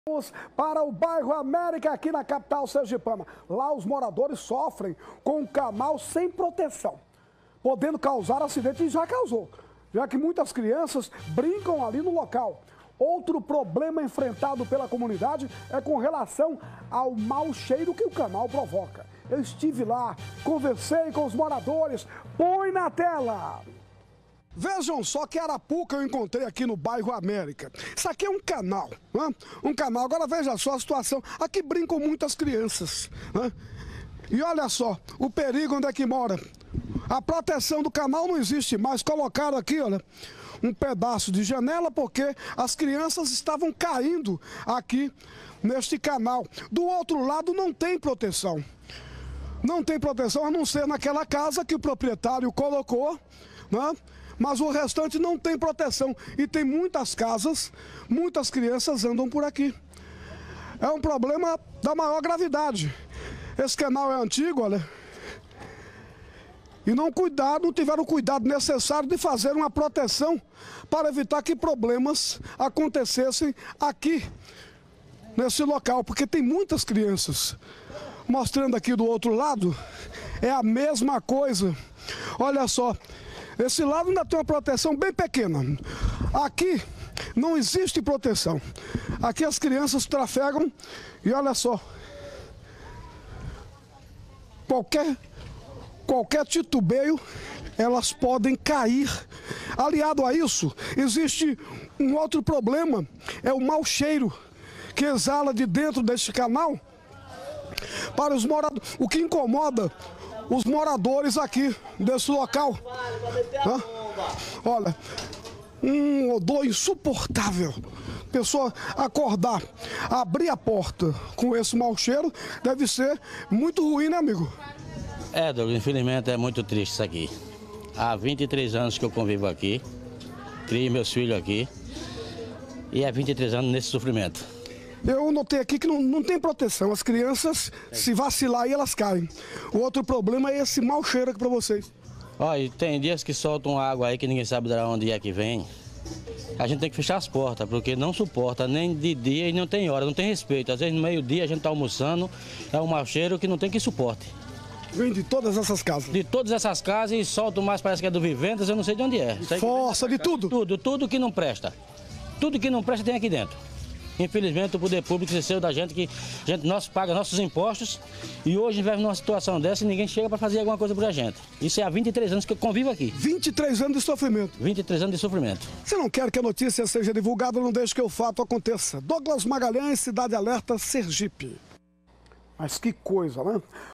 Vamos para o bairro América, aqui na capital sergipana. Lá os moradores sofrem com um canal sem proteção, podendo causar acidente, e já causou, já que muitas crianças brincam ali no local. Outro problema enfrentado pela comunidade é com relação ao mau cheiro que o canal provoca. Eu estive lá, conversei com os moradores. Põe na tela! Vejam só que arapuca eu encontrei aqui no bairro América. Isso aqui é um canal, né? Um canal. Agora veja só a situação. Aqui brincam muitas crianças, né? E olha só o perigo onde é que mora. A proteção do canal não existe mais. Colocaram aqui, olha, um pedaço de janela porque as crianças estavam caindo aqui neste canal. Do outro lado não tem proteção. Não tem proteção a não ser naquela casa que o proprietário colocou, né? Mas o restante não tem proteção. E tem muitas casas, muitas crianças andam por aqui. É um problema da maior gravidade. Esse canal é antigo, olha. E não tiveram o cuidado necessário de fazer uma proteção para evitar que problemas acontecessem aqui, nesse local. Porque tem muitas crianças. Mostrando aqui do outro lado, é a mesma coisa. Olha só. Esse lado ainda tem uma proteção bem pequena. Aqui não existe proteção. Aqui as crianças trafegam e olha só. Qualquer titubeio, elas podem cair. Aliado a isso, existe um outro problema. É o mau cheiro que exala de dentro deste canal para os moradores. O que incomoda os moradores aqui desse local. Olha, um odor insuportável. Pessoa acordar, abrir a porta com esse mau cheiro, deve ser muito ruim, né, amigo? É, Douglas, infelizmente é muito triste isso aqui. Há 23 anos que eu convivo aqui, crio meus filhos aqui, e há 23 anos nesse sofrimento. Eu notei aqui que não tem proteção. As crianças, se vacilar aí, elas caem. O outro problema é esse mau cheiro aqui para vocês. Olha, tem dias que soltam água aí que ninguém sabe de onde é que vem. A gente tem que fechar as portas, porque não suporta nem de dia e não tem hora, não tem respeito. Às vezes no meio-dia a gente está almoçando, é um mau cheiro que não tem que suporte. Vem de todas essas casas? De todas essas casas e soltam mais, parece que é do Vivendas, eu não sei de onde é. Força, de tudo? Tudo que não presta. Tudo que não presta tem aqui dentro. Infelizmente o poder público esqueceu da gente, que nós paga nossos impostos e hoje vive numa situação dessa e ninguém chega para fazer alguma coisa por a gente. Isso é há 23 anos que eu convivo aqui. 23 anos de sofrimento? 23 anos de sofrimento. Se não quer que a notícia seja divulgada, não deixe que o fato aconteça. Douglas Magalhães, Cidade Alerta, Sergipe. Mas que coisa, né?